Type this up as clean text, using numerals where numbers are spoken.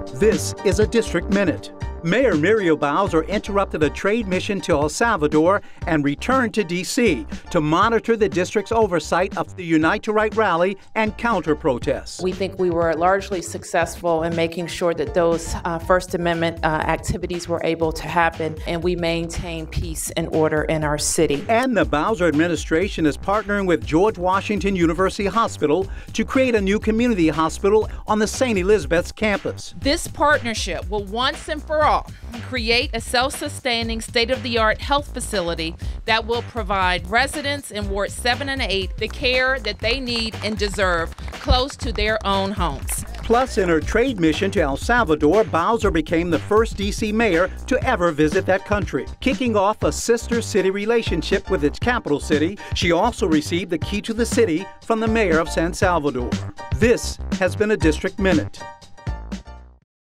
This is a District Minute. Mayor Muriel Bowser interrupted a trade mission to El Salvador and returned to D.C. to monitor the district's oversight of the Unite to Right rally and counter-protests. We think we were largely successful in making sure that those First Amendment activities were able to happen, and we maintain peace and order in our city. And the Bowser administration is partnering with George Washington University Hospital to create a new community hospital on the St. Elizabeth's campus. This partnership will once and for all create a self-sustaining, state-of-the-art health facility that will provide residents in Wards 7 and 8 the care that they need and deserve close to their own homes. Plus, in her trade mission to El Salvador, Bowser became the first D.C. mayor to ever visit that country. Kicking off a sister city relationship with its capital city, she also received the key to the city from the mayor of San Salvador. This has been a District Minute.